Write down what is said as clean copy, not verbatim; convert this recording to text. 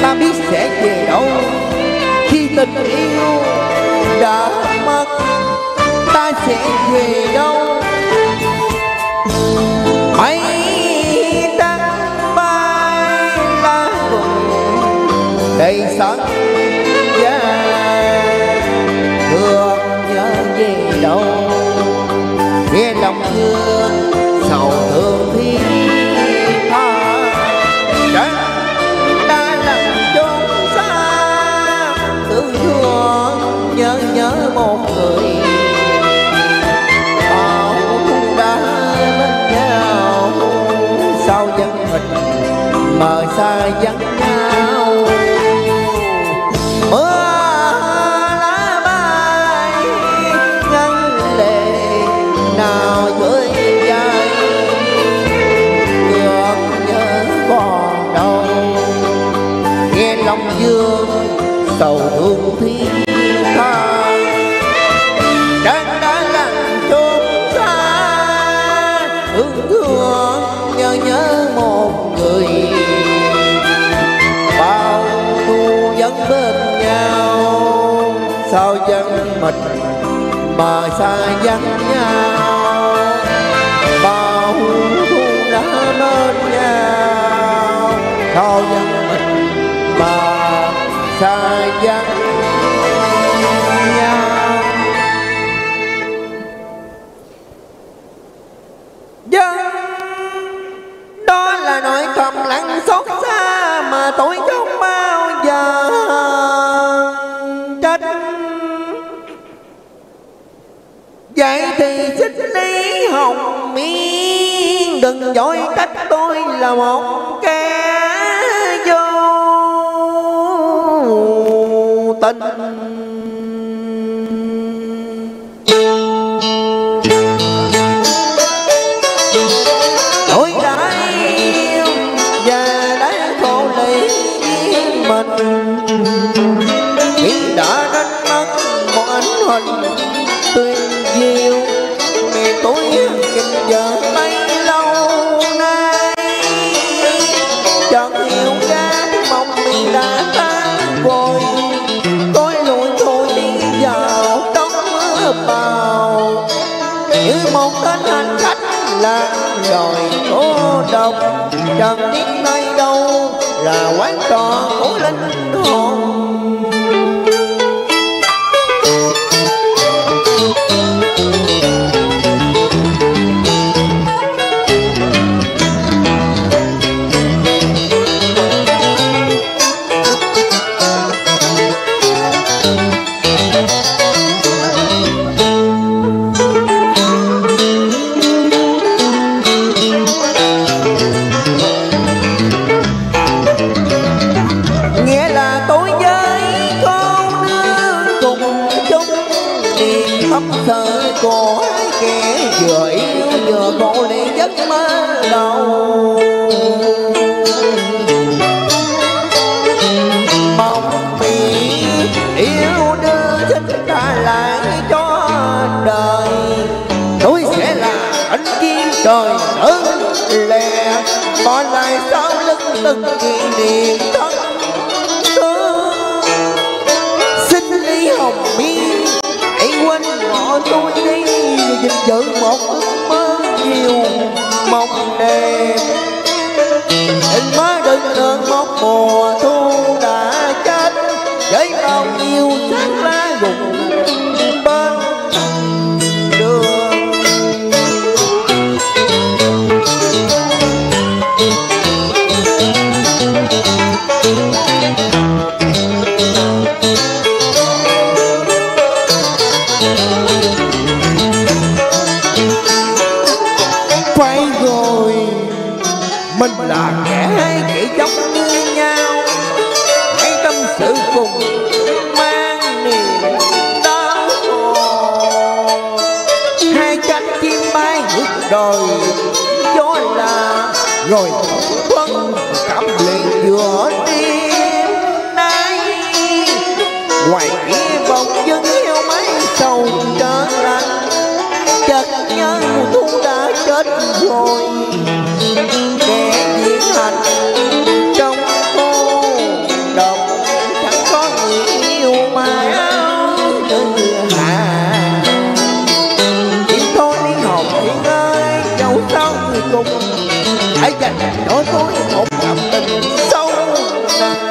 ta biết sẽ về đâu khi tình yêu đã mất, ta sẽ về đâu. Mây trắng bay lá rụng đầy sân gian, thương nhớ về đâu nghe lòng thương sầu thương thiên tha. Trắng đã lặng chốn xa, thương thương nhớ một người. Bao thu đã bên nhau, sao dân mình mờ xa vắng nhau. Mưa lá bay ngân lệ nào với dài, ngược nhớ còn đâu nghe lòng dương sầu thương thiên tha. Trăng đã lặng chốn xa, thương thương nhớ một người. Bao thu vẫn bên nhau, sao dân mình mà xa vắng nhau. Bao thu đã bên nhau, sao dân mình mà xa vắng nhau. Dân đó là nỗi thầm lặng xót xa mà tôi không bao giờ trách. Vậy thì xin Lý Hồng Miên đừng dối trách tôi là một kẻ vô tình. Tôi đã yêu và đã khổ lý mình khi đã đánh mất một ánh hình tuyệt diệu. Mẹ tôi nhìn vợ bấy lâu nay, chẳng hiểu ra mong mình đã tan vội. Tôi lùi thôi đi vào trong mưa bào như một tên hành khách lạc rồi cô độc. Chẳng biết nơi đâu là quán trọ của linh hồn. Thời của kẻ vừa yêu vừa khổ lệ giấc mơ đầu. Mong vì yêu đưa xin trả lại cho đời. Tôi sẽ là anh chiến trời ơn lẽ, bỏ lại sau lưng từng kỷ niệm thân thương. Xin Lý Hồng Miên hãy quên bỏ tôi đi, gìn giữ một ước mơ nhiều mộng đẹp. Đừng mơ đừng ngừng một mùa thu đã chết, với bao nhiêu sáng lá rụng bên đường. Quay rồi mình là kẻ hai kẻ giống như nhau, hãy tâm sự cùng mang niềm đau khổ. Hai cánh chim bay ngược đời gió là rồi phân cảm liền giữa đêm nay. Ngoài kia bóng dân heo máy sầu trở lạnh, chợt nhớ mùa thu đã chết rồi. Kẻ diễn hành trong cô đời cùng hãy dành cho tôi một cảm tình sâu nặng.